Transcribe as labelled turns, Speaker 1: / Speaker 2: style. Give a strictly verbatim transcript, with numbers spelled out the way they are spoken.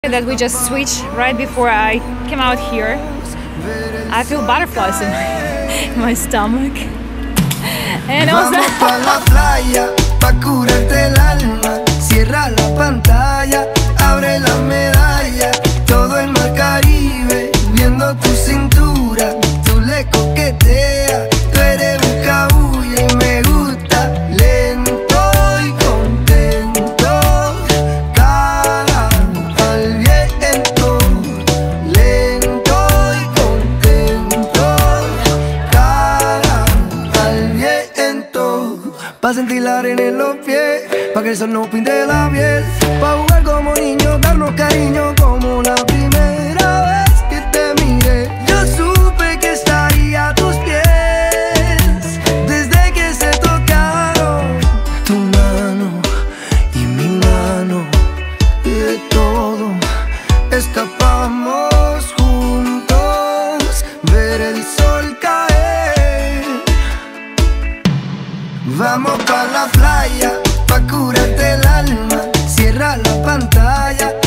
Speaker 1: That we just switched right before I came out here. I feel butterflies in my, in my stomach. And also
Speaker 2: Vamos pa la playa, pa curarte el alma. Cierra la pantalla, abre la medalla. Todo el mar Caribe, viendo tu cintura. Tú le coqueteas, tú eres un cabulla y me gusta. Lento y contento, cara al viento. Lento y contento, cara al viento. Pa' sentir la arena en los pies, pa' que el sol no pinte la piel. Pa' jugar como niños, darnos cariño como la primera vez que te miré. Yo supe que estaría a tus pies desde que se tocaron tu mano y mi mano. Y de todo escapamos juntos, ver el sol caer. Vamos pa' la playa, pa' curarte el alma. Cierra la pantalla,